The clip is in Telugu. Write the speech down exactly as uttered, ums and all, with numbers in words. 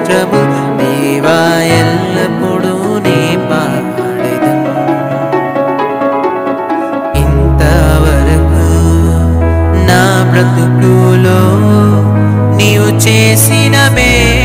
స్తోత్రము దేవా ఎల్లప్పుడూ నీ పాడెదను. ఇంతవరకు నా బ్రతుకులో నీవు చేసిన మే